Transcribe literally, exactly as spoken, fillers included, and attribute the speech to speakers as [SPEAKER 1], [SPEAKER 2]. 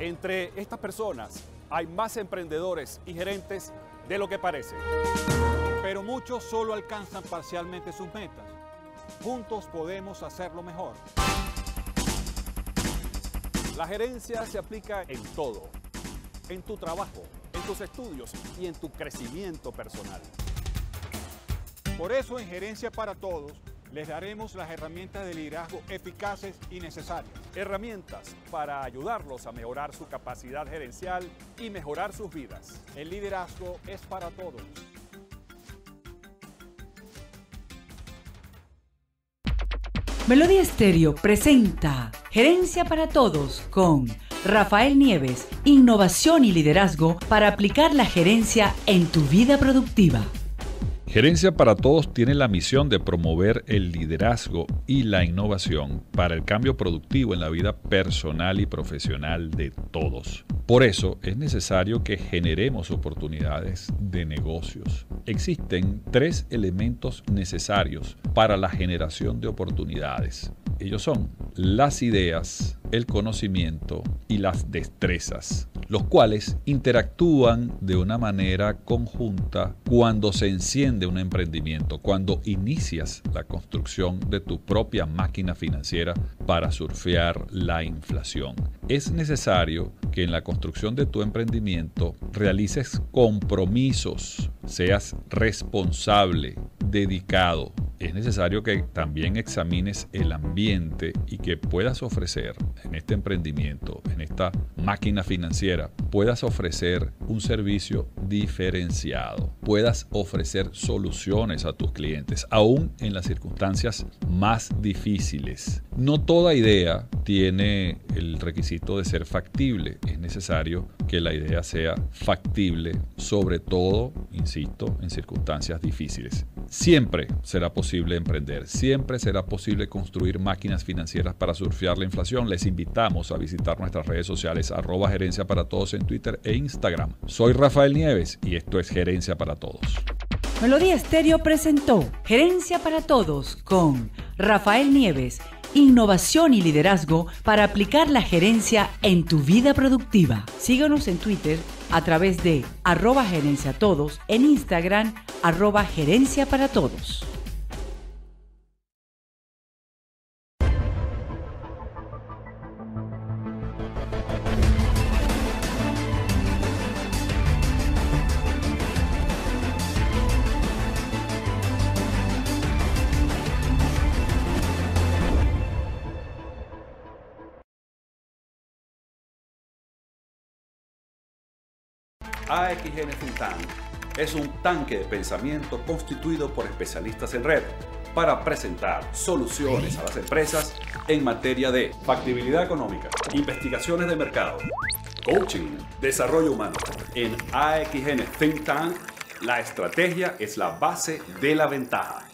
[SPEAKER 1] Entre estas personas hay más emprendedores y gerentes de lo que parece.
[SPEAKER 2] Pero muchos solo alcanzan parcialmente sus metas. Juntos podemos hacerlo mejor.
[SPEAKER 1] La gerencia se aplica en todo, en tu trabajo, en tus estudios y en tu crecimiento personal.
[SPEAKER 2] Por eso en Gerencia para Todos les daremos las herramientas de liderazgo eficaces y necesarias.
[SPEAKER 1] Herramientas para ayudarlos a mejorar su capacidad gerencial y mejorar sus vidas.
[SPEAKER 2] El liderazgo es para todos.
[SPEAKER 3] Melodía Estéreo presenta Gerencia para Todos con Rafael Nieves, innovación y liderazgo para aplicar la gerencia en tu vida productiva.
[SPEAKER 4] Gerencia para Todos tiene la misión de promover el liderazgo y la innovación para el cambio productivo en la vida personal y profesional de todos. Por eso es necesario que generemos oportunidades de negocios. Existen tres elementos necesarios para la generación de oportunidades. Ellos son las ideas, el conocimiento y las destrezas, los cuales interactúan de una manera conjunta cuando se enciende un emprendimiento, cuando inicias la construcción de tu propia máquina financiera para surfear la inflación. Es necesario que en la construcción de tu emprendimiento realices compromisos, seas responsable, dedicado. Es necesario que también examines el ambiente y que puedas ofrecer en este emprendimiento, en esta máquina financiera, puedas ofrecer un servicio diferenciado, puedas ofrecer soluciones a tus clientes, aún en las circunstancias más difíciles. No toda idea tiene el requisito de ser factible. Es necesario que la idea sea factible, sobre todo, insisto, en circunstancias difíciles. Siempre será posible emprender, siempre será posible construir máquinas financieras para surfear la inflación. Les invitamos a visitar nuestras redes sociales arroba Gerencia para Todos en Twitter e Instagram. Soy Rafael Nieves y esto es Gerencia para Todos.
[SPEAKER 3] Melodía Estéreo presentó Gerencia para Todos con Rafael Nieves, innovación y liderazgo para aplicar la gerencia en tu vida productiva. Síguenos en Twitter a través de arroba Gerencia Todos, en Instagram arroba Gerencia para Todos.
[SPEAKER 1] A X N Think Tank es un tanque de pensamiento constituido por especialistas en red para presentar soluciones a las empresas en materia de factibilidad económica, investigaciones de mercado, coaching, desarrollo humano. En A X N Think Tank, la estrategia es la base de la ventaja.